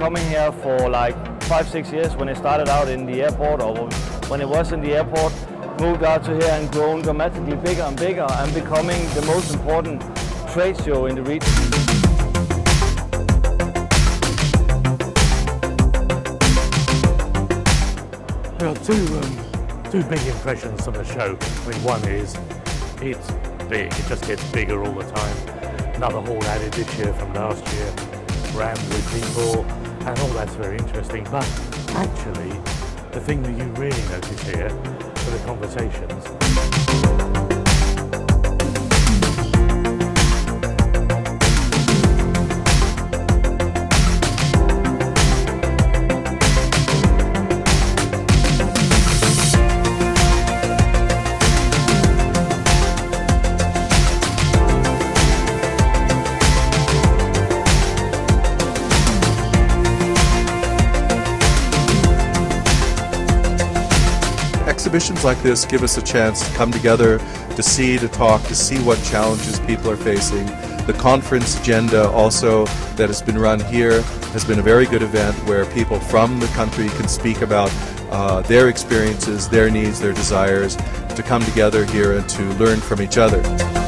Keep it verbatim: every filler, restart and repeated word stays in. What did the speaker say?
coming here for like five, six years when it started out in the airport, or when it was in the airport, moved out to here and grown dramatically bigger and bigger and becoming the most important trade show in the region. There are two, um, two big impressions of the show. I mean, one is it's big, it just gets bigger all the time. Another hall added this year from last year, rammed with people, and all that's very interesting. But actually, the thing that you really notice here are the conversations. Exhibitions like this give us a chance to come together, to see, to talk, to see what challenges people are facing. The conference agenda also that has been run here has been a very good event where people from the country can speak about uh, their experiences, their needs, their desires, to come together here and to learn from each other.